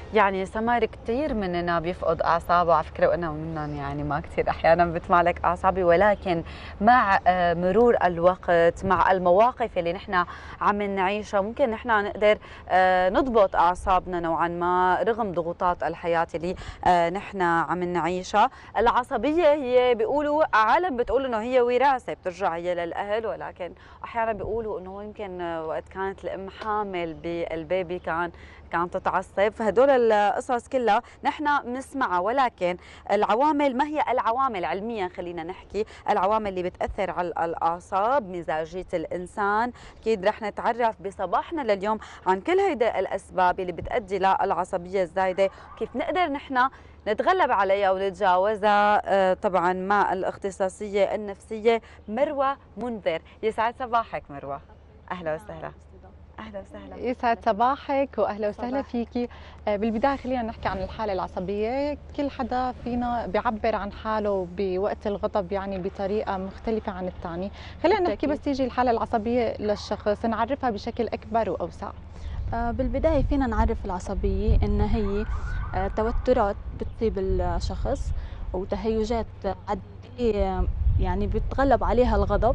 يعني سمر كثير مننا بيفقد اعصابه على فكره، وانا منهم، يعني ما كثير احيانا بتمالك اعصابي، ولكن مع مرور الوقت، مع المواقف اللي نحن عم نعيشها، ممكن نحن نقدر نضبط اعصابنا نوعا ما رغم ضغوطات الحياه اللي نحن عم نعيشها. العصبيه هي بيقولوا عالم بتقول انه هي وراثه بترجع هي للاهل، ولكن احيانا بيقولوا انه يمكن وقت كانت الام حامل بالبيبي كانت تتعصب. فهدول القصص كلها نحن بنسمعها، ولكن العوامل، ما هي العوامل علميا، خلينا نحكي العوامل اللي بتأثر على الأعصاب، مزاجية الإنسان. أكيد رح نتعرف بصباحنا لليوم عن كل هيدا الأسباب اللي بتؤدي للعصبية الزايدة، وكيف نقدر نحن نتغلب عليها ونتجاوزها، طبعا مع الاختصاصية النفسية مروة منذر. يسعد صباحك مروة، أهلا وسهلا. اهلا وسهلا. يسعد صباحك واهلا وسهلا فيكي. بالبدايه خلينا نحكي عن الحاله العصبيه. كل حدا فينا بيعبر عن حاله بوقت الغضب يعني بطريقه مختلفه عن الثاني. خلينا نحكي بس تيجي الحاله العصبيه للشخص نعرفها بشكل اكبر واوسع. بالبدايه فينا نعرف العصبيه ان هي توترات بتصيب الشخص وتهيجات عاديه يعني بتغلب عليها الغضب،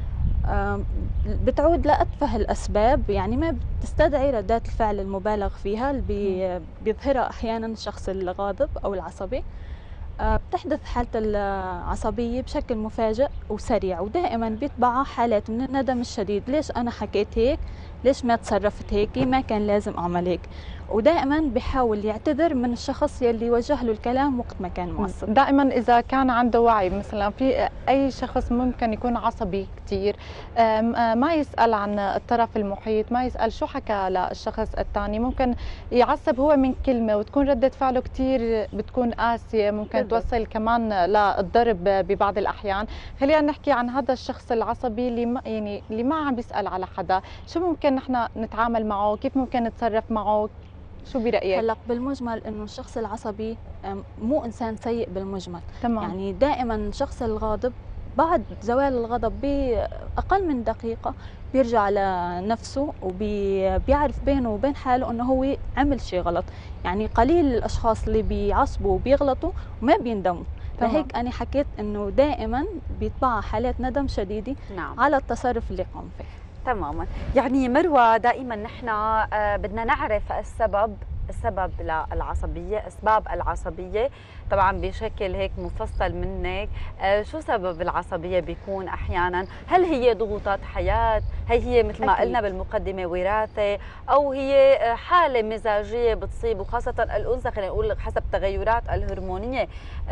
بتعود لأتفه الأسباب، يعني ما بتستدعي ردات الفعل المبالغ فيها اللي بيظهرها أحيانا الشخص الغاضب أو العصبي. بتحدث حالة العصبية بشكل مفاجئ وسريع، ودائما بيتبعها حالات من الندم الشديد، ليش أنا حكيت هيك، ليش ما تصرفت هيك، ما كان لازم أعمل هيك. ودائما بيحاول يعتذر من الشخص يلي وجه له الكلام وقت ما كان معصب. دائما اذا كان عنده وعي، مثلا في اي شخص ممكن يكون عصبي كثير، ما يسال عن الطرف المحيط، ما يسال شو حكى للشخص الثاني، ممكن يعصب هو من كلمه وتكون رده فعله كثير بتكون قاسيه، ممكن توصل كمان للضرب ببعض الاحيان. خلينا نحكي عن هذا الشخص العصبي اللي ما عم بيسال على حدا، شو ممكن نحن نتعامل معه، كيف ممكن نتصرف معه، شو برأيك؟ هلا بالمجمل انه الشخص العصبي مو انسان سيء بالمجمل. تمام. يعني دائما الشخص الغاضب بعد زوال الغضب باقل من دقيقه بيرجع لنفسه وبيعرف بينه وبين حاله انه هو عمل شيء غلط. يعني قليل الاشخاص اللي بيعصبوا وبيغلطوا وما بيندموا. لهيك انا حكيت انه دائما بيتبعها حالات ندم شديده على التصرف اللي قام فيه. تماما. يعني مروة دائما نحن بدنا نعرف السبب للعصبية، أسباب العصبية طبعا بشكل هيك مفصل منك. شو سبب العصبية بيكون أحيانا؟ هل هي ضغوطات حياة؟ هي مثل ما قلنا بالمقدمة وراثة، أو هي حالة مزاجية بتصيب، وخاصة الأنثى خلينا نقول حسب التغيرات الهرمونية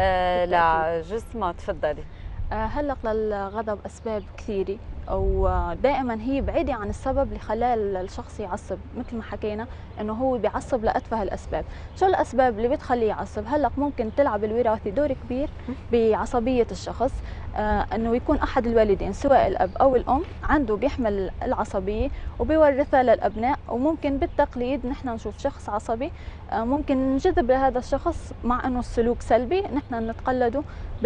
لجسمها؟ تفضلي. هلق للغضب أسباب كثيرة، ودائما هي بعيدة عن السبب اللي خلاه الشخص يعصب. مثل ما حكينا انه هو بيعصب لأتفه الأسباب. شو الأسباب اللي بتخليه يعصب؟ هلق ممكن تلعب الوراثة دور كبير بعصبية الشخص. انه يكون احد الوالدين سواء الاب او الام عنده بيحمل العصبية وبيورثها للابناء، وممكن بالتقليد نحن نشوف شخص عصبي ممكن نجذب لهذا الشخص مع انه السلوك سلبي نحن نتقلده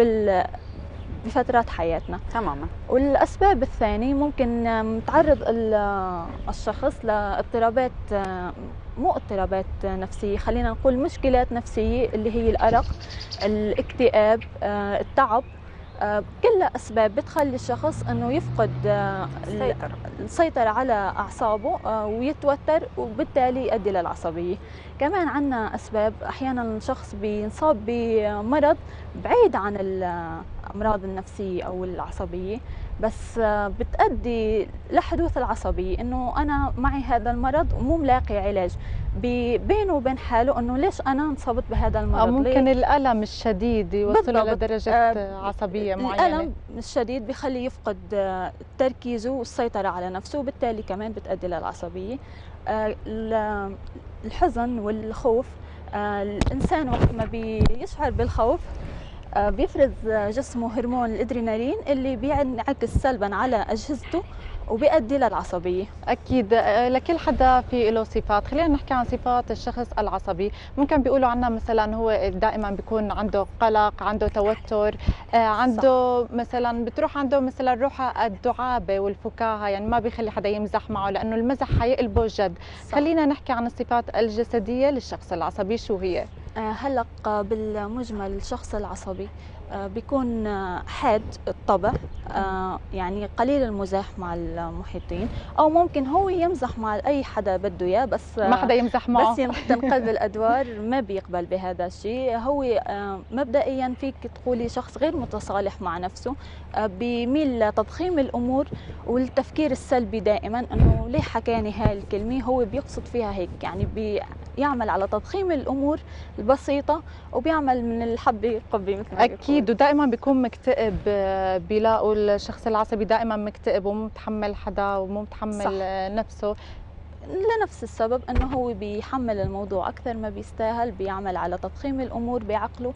بفترات حياتنا. تماما. والأسباب الثانية ممكن تعرض الشخص لاضطرابات، مو اضطرابات نفسية، خلينا نقول مشكلات نفسية اللي هي الأرق، الاكتئاب، التعب. كلها أسباب بتخلي الشخص أنه يفقد السيطرة على أعصابه ويتوتر، وبالتالي يؤدي للعصبية. كمان عنا أسباب أحيانا الشخص بينصاب بمرض بعيد عن الأمراض النفسية أو العصبية، بس بتؤدي لحدوث العصبية، إنه أنا معي هذا المرض ومو ملاقي علاج، بينه وبين حاله إنه ليش أنا انصبت بهذا المرض. ممكن الألم الشديد يوصله لدرجة عصبية معينة. الألم الشديد بيخلي يفقد تركيزه والسيطرة على نفسه، وبالتالي كمان بتؤدي للعصبية. الحزن والخوف، الإنسان وقت ما بيشعر بالخوف بيفرز جسمه هرمون الادرينالين اللي بينعكس سلبا على اجهزته وبيؤدي للعصبيه. اكيد لكل حدا في له صفات، خلينا نحكي عن صفات الشخص العصبي. ممكن بيقولوا عنه مثلا هو دائما بيكون عنده قلق، عنده توتر، عنده صح. مثلا بتروح عنده مثلا روح الدعابه والفكاهه، يعني ما بيخلي حدا يمزح معه لانه المزح حيقلبه جد. صح. خلينا نحكي عن الصفات الجسديه للشخص العصبي، شو هي؟ هلق بالمجمل الشخص العصبي بيكون حاد الطبع، يعني قليل المزاح مع المحيطين، او ممكن هو يمزح مع اي حدا بده اياه بس ما حدا يمزح معه، بس تنقلب الادوار ما بيقبل بهذا الشيء. هو مبدئيا فيك تقولي شخص غير متصالح مع نفسه، بيميل لتضخيم الامور والتفكير السلبي دائما، انه ليه حكاني هاي الكلمه، هو بيقصد فيها هيك، يعني بيعمل على تضخيم الامور البسيطه وبيعمل من الحبه قبه مثل ما اكيد. ودائما بيكون مكتئب، بيلاقوا الشخص العصبي دائما مكتئب ومو متحمل حدا ومو متحمل صح. نفسه، لنفس السبب انه هو بيحمل الموضوع اكثر ما بيستاهل، بيعمل على تضخيم الامور بعقله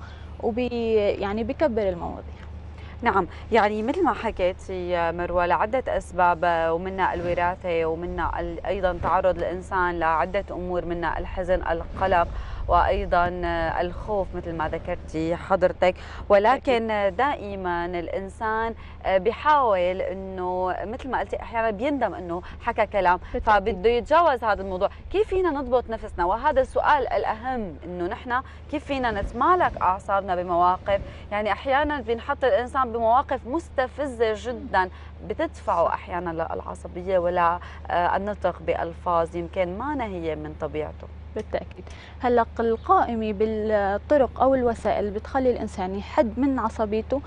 يعني بيكبر المواضيع. نعم، يعني مثل ما حكيتي مروى لعدة أسباب، ومنها الوراثة، ومنها أيضا تعرض الإنسان لعدة أمور، منها الحزن، القلق، وأيضا الخوف مثل ما ذكرتي حضرتك. ولكن دائما الإنسان بيحاول أنه مثل ما قلتي أحيانا بيندم أنه حكى كلام، فبده يتجاوز هذا الموضوع. كيف فينا نضبط نفسنا؟ وهذا السؤال الأهم، أنه نحن كيف فينا نتمالك أعصابنا بمواقف، يعني أحيانا بنحط الإنسان بمواقف مستفزة جدا بتدفعه أحيانا للعصبية ولا النطق بألفاظ يمكن ما هي من طبيعته. بالتأكيد. هلا القائمة بالطرق أو الوسائل اللي بتخلي الإنسان يحد من عصبيته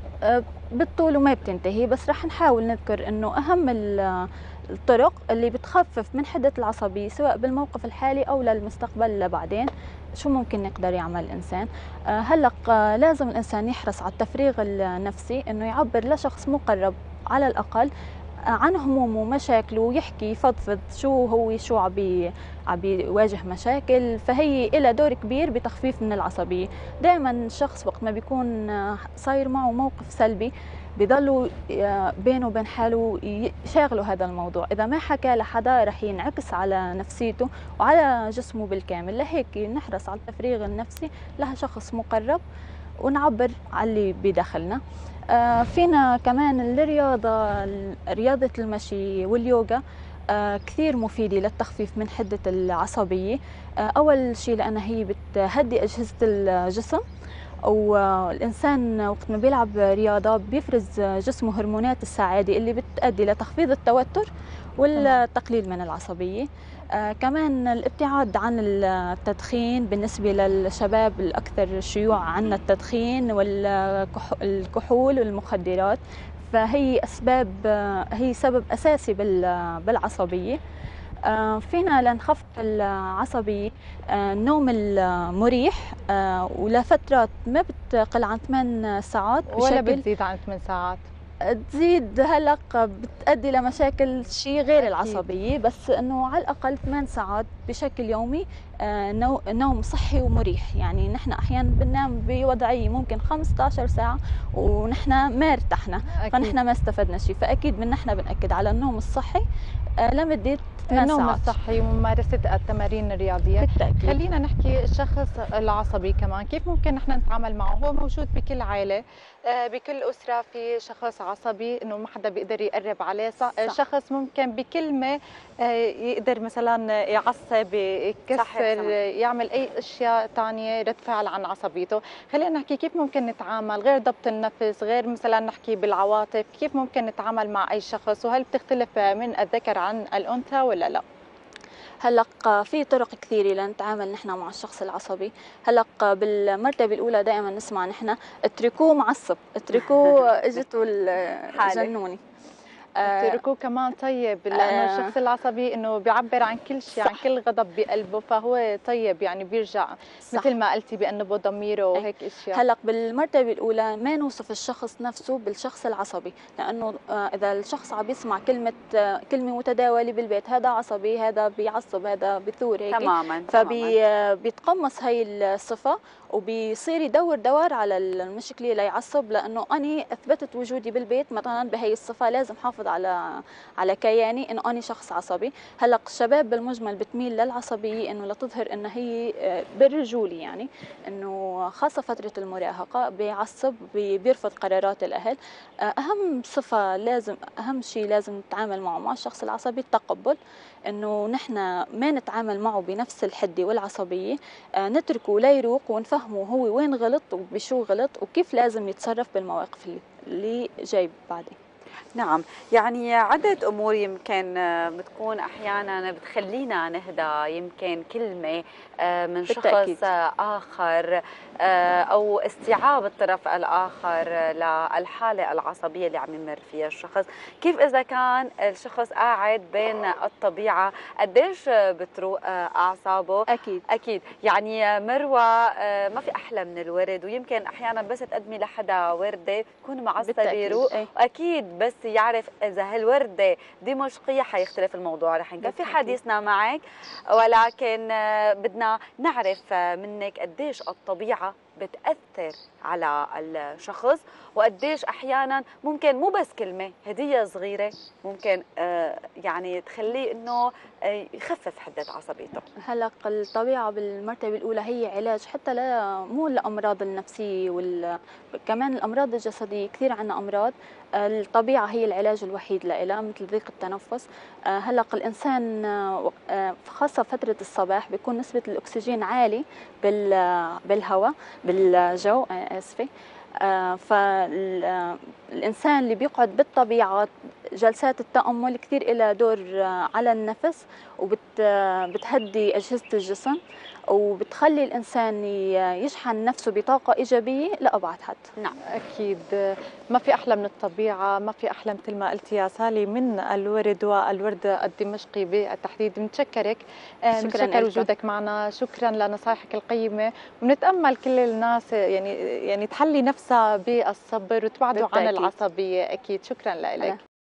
بالطول وما بتنتهي، بس رح نحاول نذكر إنه أهم الطرق اللي بتخفف من حدة العصبية سواء بالموقف الحالي أو للمستقبل لبعدين. شو ممكن يقدر يعمل الإنسان؟ هلا لازم الإنسان يحرص على التفريغ النفسي، إنه يعبر لشخص مقرب على الأقل عن همومه ومشاكله، ويحكي يفضفض شو عم بيواجه مشاكل، فهي لها دور كبير بتخفيف من العصبية. دائما الشخص وقت ما بيكون صاير معه موقف سلبي بيضلوا بينه وبين حاله يشاغلوا هذا الموضوع، إذا ما حكى لحدا رح ينعكس على نفسيته وعلى جسمه بالكامل. لهيك نحرص على التفريغ النفسي لها شخص مقرب ونعبر على اللي بداخلنا. فينا كمان رياضة المشي واليوغا كثير مفيدة للتخفيف من حدة العصبية. أول شيء لأنها هي بتهدي أجهزة الجسم، والإنسان وقت ما بيلعب رياضة بيفرز جسمه هرمونات السعادة اللي بتؤدي لتخفيض التوتر والتقليل من العصبية. كمان الابتعاد عن التدخين، بالنسبة للشباب الأكثر شيوع عنا التدخين والكحول والمخدرات، فهي هي سبب أساسي بالعصبية. فينا لنخفف العصبية النوم المريح ولفترات ما بتقل عن 8 ساعات ولا بتزيد عن 8 ساعات. تزيد هلق بتؤدي لمشاكل شيء غير العصبية، بس انه على الاقل 8 ساعات بشكل يومي نوم صحي ومريح. يعني نحن احيانا بننام بوضعية ممكن 15 ساعة ونحن ما ارتحنا، فنحن ما استفدنا شيء. فاكيد نحن بنأكد على النوم الصحي لمدة 8 ساعات. النوم الصحي وممارسة التمارين الرياضية. بالتأكيد. خلينا نحكي الشخص العصبي كمان كيف ممكن نحن نتعامل معه؟ هو موجود بكل عائلة، بكل أسرة في شخص عصبي، إنه ما حدا بيقدر يقرب عليه. صح. شخص ممكن بكلمة يقدر مثلا يعصب، يكسر، يعمل أي أشياء تانية رد فعل عن عصبيته. خلينا نحكي كيف ممكن نتعامل، غير ضبط النفس، غير مثلا نحكي بالعواطف، كيف ممكن نتعامل مع أي شخص، وهل بتختلف من الذكر عن الأنثى ولا لا؟ هلق في طرق كثيرة لنتعامل نحن مع الشخص العصبي. هلق بالمرتبة الأولى دائما نسمع نحن اتركوه معصب، اتركوه اجته الجنوني. تركوه كمان طيب، لانه الشخص العصبي انه بيعبر عن كل شيء، عن كل غضب بقلبه، فهو طيب يعني بيرجع صح. مثل ما قلتي بأنبه ضميره وهيك اشياء. هلا بالمرتبه الاولى ما نوصف الشخص نفسه بالشخص العصبي، لانه اذا الشخص عم يسمع كلمه متداوله بالبيت، هذا عصبي، هذا بيعصب، هذا بثور هيك تماما. فبيتقمص هي الصفه وبيصير يدور دوار على المشكله ليعصب، لانه انا اثبتت وجودي بالبيت مثلا بهي الصفه، لازم حافظ على كياني انه انا شخص عصبي. هلا الشباب بالمجمل بتميل للعصبيه انه لتظهر انه هي بالرجولي، يعني انه خاصه فتره المراهقه بيعصب، بيرفض قرارات الاهل. اهم صفه اهم شيء لازم نتعامل معه مع الشخص العصبي التقبل، انه نحن ما نتعامل معه بنفس الحده والعصبيه، نتركه ليروق ونفهمه هو وين غلط وبشو غلط وكيف لازم يتصرف بالمواقف اللي جاي بعدين. نعم، يعني عدة أمور يمكن بتكون أحيانا بتخلينا نهدى، يمكن كلمة من بالتأكيد. شخص آخر أو استيعاب الطرف الآخر للحالة العصبية اللي عم يمر فيها الشخص. كيف إذا كان الشخص قاعد بين الطبيعة قديش بتروق أعصابه؟ أكيد يعني مروة ما في أحلى من الورد، ويمكن أحيانا بس تقدمي لحدا وردة يكون معصب يروق، أكيد بس يعرف إذا هالوردة دمشقية حيختلف الموضوع. رح نكفي حديثنا معك، ولكن بدنا نعرف منك قديش الطبيعة بتأثر على الشخص، وقديش أحيانا ممكن مو بس كلمة، هدية صغيرة ممكن يعني تخليه إنه يخفف حدة عصبيته. هلا الطبيعة بالمرتبة الأولى هي علاج حتى مو الأمراض النفسية كمان الأمراض الجسدية. كثير عنا أمراض الطبيعة هي العلاج الوحيد لها، مثل ضيق التنفس. هلا الإنسان خاصة فترة الصباح بيكون نسبة الأكسجين عالي بالهواء بالجو، آسفة. فالإنسان اللي بيقعد بالطبيعة جلسات التأمل كثير لها دور على النفس، وبتهدي أجهزة الجسم، وبتخلي الإنسان يشحن نفسه بطاقة إيجابية لأبعد حد. نعم أكيد، ما في أحلى من الطبيعة، ما في أحلى مثل ما قلتي يا سالي من الورد والورد الدمشقي بالتحديد. بنتشكرك، بنتشكر وجودك معنا، شكرا لنصائحك القيمة، ونتأمل كل الناس يعني تحلي نفسها بالصبر وتبعدوا عن العصبية. أكيد، شكرا لك.